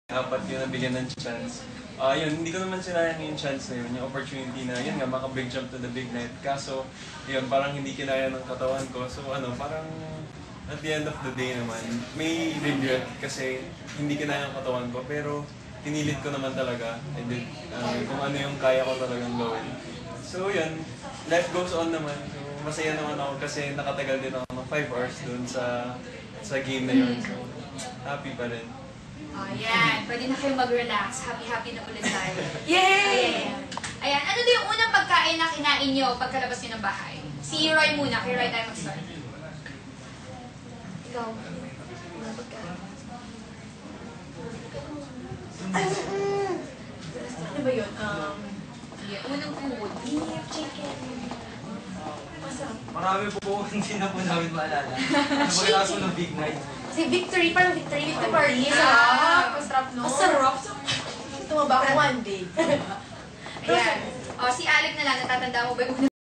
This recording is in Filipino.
Apat yun nabigyan ng chance. Yun, hindi ko naman sinayang yung chance na yun, yung opportunity na yun nga, maka-big jump to the big night. Kaso, yun, parang hindi kinaya ng katawan ko. So parang at the end of the day naman, may regret kasi hindi kinaya ng katawan ko. Pero pinilit ko naman talaga. And then, kung ano yung kaya ko talagang gawin. So yun, life goes on naman. So masaya naman ako kasi nakatagal din ako ng 5 hours dun sa game na yun. So happy pa rin. Ayan, pwede na kayo mag-relax. Happy-happy na ulit tayo. Yay! Ayan, ano na yung unang pagkain na kinain nyo pagkalabas nyo ng bahay? Si Roy muna, kay Roy tayo mag-start. Ikaw. Unang pagkain. Ano ba yun? Unang food. Beef, chicken. Masarap. Marami po, hindi na po namin maalala. Nabagay ko ng big night. Si Victory, parang Victory Party. Masarap, no? Masarap. Tumaba ako one day. Ayan. O, si Alec na lang, natatanda mo ba yung